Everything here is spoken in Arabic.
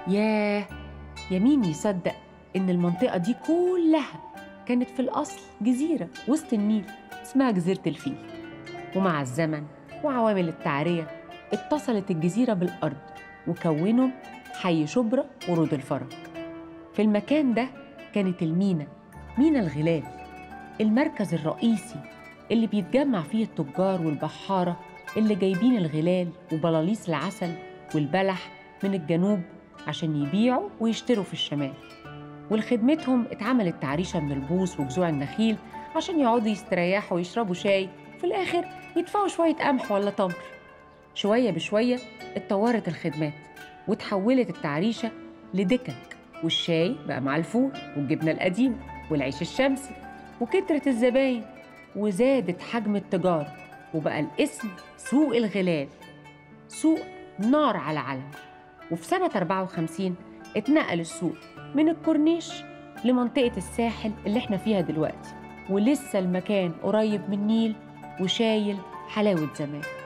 ياه، يا مين يصدق إن المنطقة دي كلها كانت في الأصل جزيرة وسط النيل اسمها جزيرة الفيل. ومع الزمن وعوامل التعرية اتصلت الجزيرة بالأرض وكونوا حي شبرا ورود الفرج. في المكان ده كانت مينا الغلال، المركز الرئيسي اللي بيتجمع فيه التجار والبحارة اللي جايبين الغلال وبلاليص العسل والبلح من الجنوب عشان يبيعوا ويشتروا في الشمال. ولخدمتهم اتعملت تعريشة من البوص وجذوع النخيل عشان يقعدوا يستريحوا ويشربوا شاي، في الآخر يدفعوا شوية قمح ولا تمر. شوية بشوية اتطورت الخدمات وتحولت التعريشة لدكك، والشاي بقى مع الفول والجبنة القديمة والعيش الشمسي، وكترت الزباين وزادت حجم التجارة، وبقى الاسم سوق الغلال، سوق نار على علم. وفي سنة 54 اتنقل السوق من الكورنيش لمنطقة الساحل اللي احنا فيها دلوقتي، ولسه المكان قريب من النيل وشايل حلاوة زمان.